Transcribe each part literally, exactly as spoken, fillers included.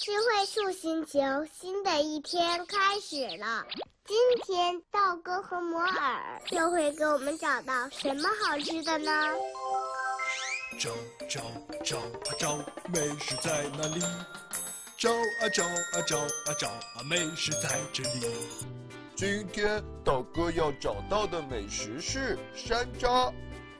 智慧树星球，新的一天开始了。今天道哥和摩尔又会给我们找到什么好吃的呢？ 找找找啊找，美食在哪里？找啊找啊找啊找啊，美食在这里。 今天道哥要找到的美食是山楂。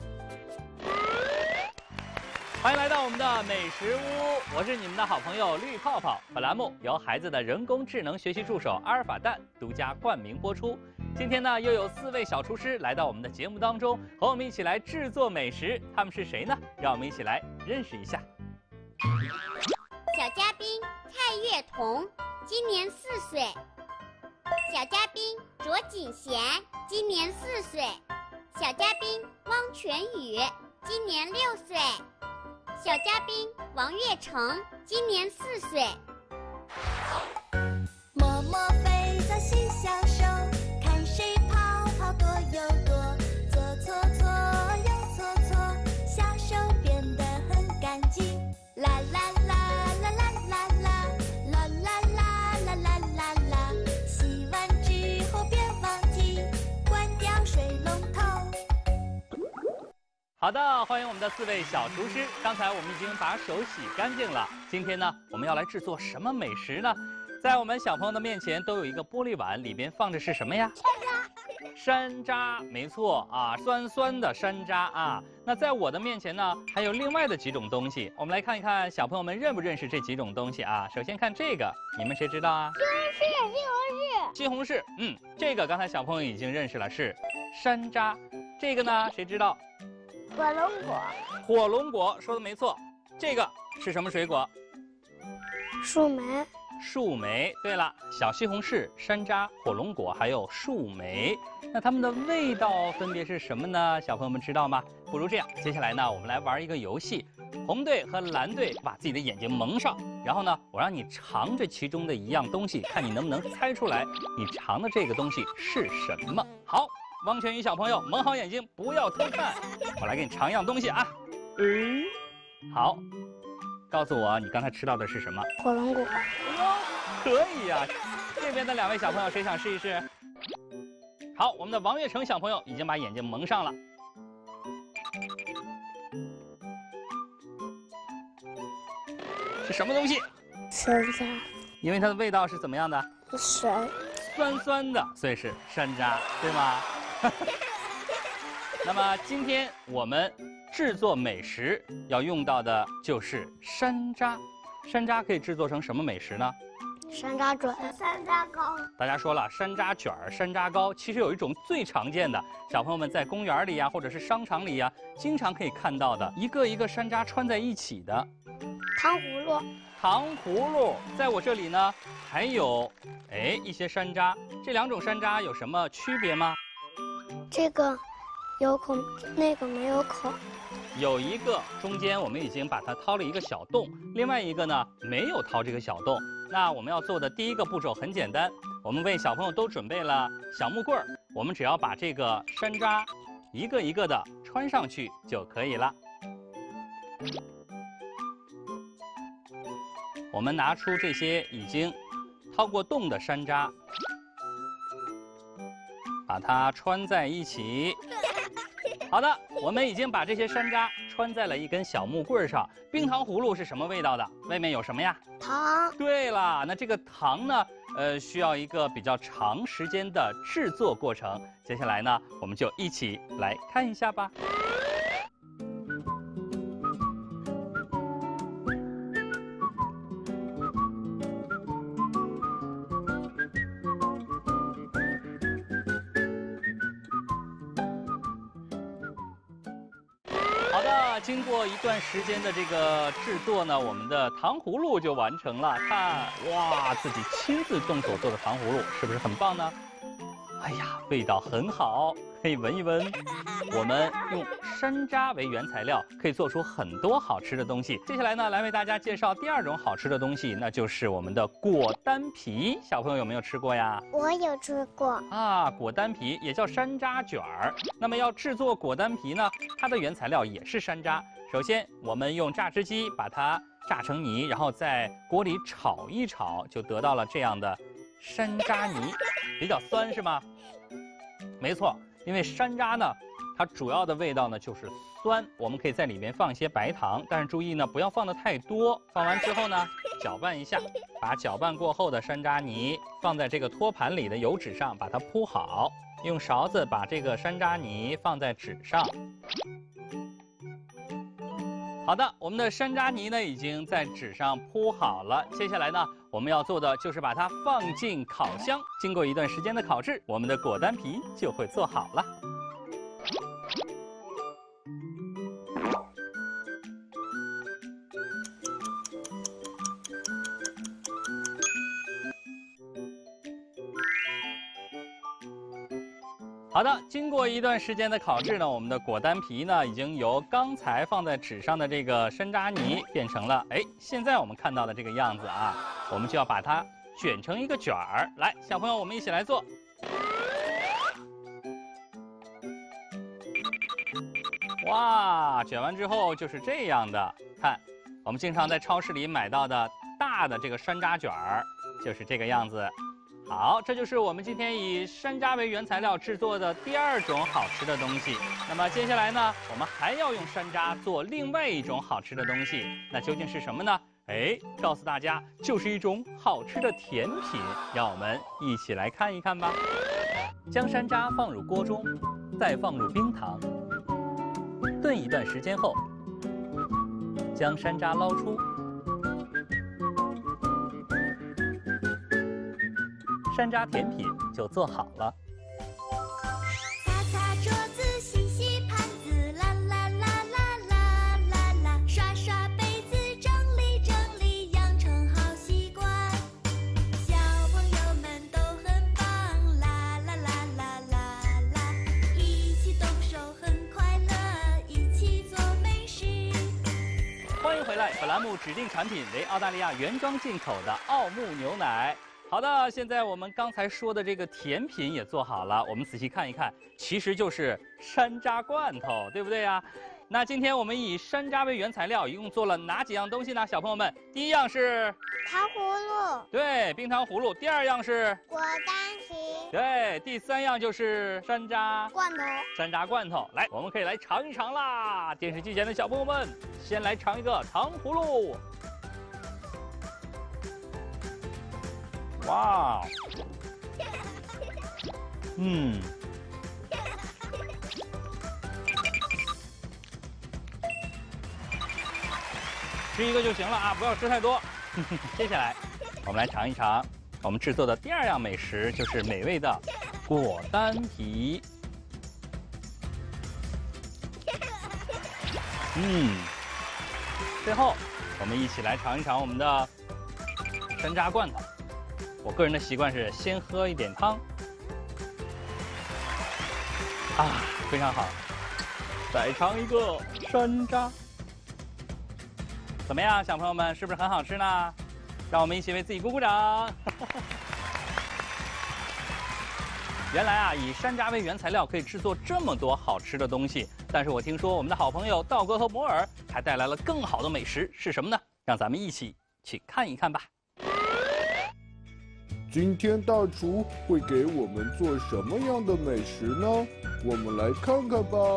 欢迎来到我们的美食屋，我是你们的好朋友绿泡泡。本栏目由孩子的人工智能学习助手阿尔法蛋独家冠名播出。今天呢，又有四位小厨师来到我们的节目当中，和我们一起来制作美食。他们是谁呢？让我们一起来认识一下。 小嘉宾蔡月彤，今年四岁；小嘉宾卓锦贤，今年四岁；小嘉宾汪全宇，今年六岁；小嘉宾王月成，今年四岁。 默默飞走心小手，看谁跑跑多又多，左搓搓右搓搓，小手变得很干净。啦啦啦啦啦啦啦啦啦啦啦啦啦啦，洗完之后别忘记关掉水龙头。 好的，欢迎我们的四位小厨师。刚才我们已经把手洗干净了。今天呢，我们要来制作什么美食呢？在我们小朋友的面前都有一个玻璃碗，里边放的是什么呀？山楂，没错啊，酸酸的山楂啊。那在我的面前呢，还有另外的几种东西。我们来看一看，小朋友们认不认识这几种东西啊？首先看这个，你们谁知道啊？ 西红柿，西红柿， 西红柿，嗯，这个刚才小朋友已经认识了，是山楂。这个呢，谁知道？ 火龙果， 火龙果，说的没错。这个是什么水果？ 树莓， 树莓。对了，小西红柿、山楂、火龙果还有树莓，那它们的味道分别是什么呢？小朋友们知道吗？不如这样，接下来呢，我们来玩一个游戏。红队和蓝队把自己的眼睛蒙上，然后呢，我让你尝这其中的一样东西，看你能不能猜出来你尝的这个东西是什么。好，汪全宇小朋友蒙好眼睛，不要偷看。我来给你尝一样东西啊。嗯，好。告诉我，你刚才吃到的是什么？ 火龙果。 哦，可以呀、啊。这边的两位小朋友，谁想试一试？好，我们的王月成小朋友已经把眼睛蒙上了。是什么东西？ 山楂。 因为它的味道是怎么样的？ 水。 酸酸的，所以是山楂，对吗？那么今天我们制作美食要用到的就是山楂。山楂可以制作成什么美食呢？ 山楂卷、山楂糕。 大家说了，山楂卷、山楂糕，其实有一种最常见的，小朋友们在公园里呀、啊，或者是商场里呀、啊，经常可以看到的，一个一个山楂穿在一起的糖葫芦。 糖葫芦，在我这里呢，还有，哎，一些山楂。这两种山楂有什么区别吗？ 这个有孔，那个没有孔。 有一个中间我们已经把它掏了一个小洞，另外一个呢没有掏这个小洞。那我们要做的第一个步骤很简单，我们为小朋友都准备了小木棍儿，我们只要把这个山楂一个一个的穿上去就可以了。我们拿出这些已经掏过洞的山楂，把它穿在一起。好的，我们已经把这些山楂穿在了一根小木棍上。冰糖葫芦是什么味道的？外面有什么呀？ 糖。 对了，那这个糖呢，呃，需要一个比较长时间的制作过程。接下来呢，我们就一起来看一下吧。好的，经过一段时间的这个制作呢，我们的糖葫芦就完成了。看，哇，自己亲自动手做的糖葫芦，是不是很棒呢？哎呀，味道很好，可以闻一闻。我们用山楂为原材料，可以做出很多好吃的东西。接下来呢，来为大家介绍第二种好吃的东西，那就是我们的果丹皮。小朋友有没有吃过呀？ 我有吃过啊，果丹皮也叫山楂卷儿。那么要制作果丹皮呢，它的原材料也是山楂。首先，我们用榨汁机把它榨成泥，然后在锅里炒一炒，就得到了这样的山楂泥，比较酸是吗？没错，因为山楂呢，它主要的味道呢就是酸，我们可以在里面放一些白糖，但是注意呢，不要放的太多。放完之后呢，搅拌一下，把搅拌过后的山楂泥放在这个托盘里的油纸上，把它铺好，用勺子把这个山楂泥放在纸上。好的，我们的山楂泥呢已经在纸上铺好了。接下来呢，我们要做的就是把它放进烤箱，经过一段时间的烤制，我们的果丹皮就会做好了。好的，经过一段时间的烤制呢，我们的果丹皮呢已经由刚才放在纸上的这个山楂泥变成了哎现在我们看到的这个样子啊。我们就要把它卷成一个卷儿。来，小朋友，我们一起来做。哇，卷完之后就是这样的。看，我们经常在超市里买到的大的这个山楂卷儿，就是这个样子。好，这就是我们今天以山楂为原材料制作的第二种好吃的东西。那么接下来呢，我们还要用山楂做另外一种好吃的东西，那究竟是什么呢？哎，告诉大家，就是一种好吃的甜品，让我们一起来看一看吧。将山楂放入锅中，再放入冰糖，炖一段时间后，将山楂捞出。山楂甜品就做好了。 擦擦桌子，洗洗盘子，啦啦啦啦啦啦啦，刷刷杯子，整理整理，养成好习惯。小朋友们都很棒，啦啦啦啦啦啦，一起动手很快乐，一起做美食。 欢迎回来，本栏目指定产品为澳大利亚原装进口的奥牧牛奶。好的，现在我们刚才说的这个甜品也做好了，我们仔细看一看，其实就是山楂罐头，对不对呀？那今天我们以山楂为原材料，一共做了哪几样东西呢？小朋友们，第一样是糖葫芦， 对，冰糖葫芦；第二样是果丹皮， 对，第三样就是山楂罐头。 山楂罐头。来，我们可以来尝一尝啦！电视机前的小朋友们，先来尝一个糖葫芦。哇，嗯，吃一个就行了啊，不要吃太多。接下来，我们来尝一尝我们制作的第二样美食，就是美味的果丹皮。嗯，最后我们一起来尝一尝我们的山楂罐头。我个人的习惯是先喝一点汤，啊，非常好。再尝一个山楂，怎么样，小朋友们，是不是很好吃呢？让我们一起为自己鼓鼓掌。原来啊，以山楂为原材料可以制作这么多好吃的东西，但是我听说我们的好朋友道哥和摩尔还带来了更好的美食，是什么呢？让咱们一起去看一看吧。 今天大厨会给我们做什么样的美食呢？我们来看看吧。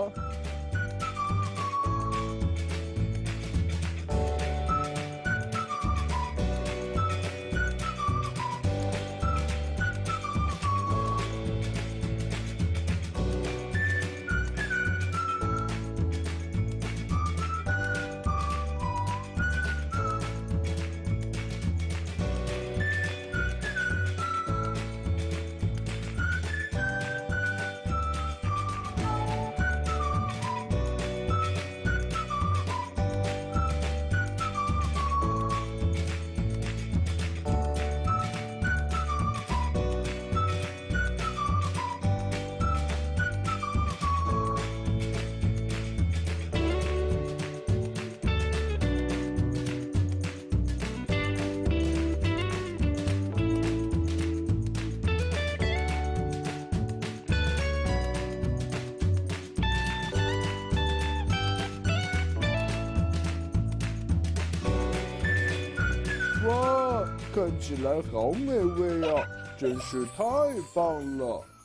哇，看起来好美味哦，真是太棒了！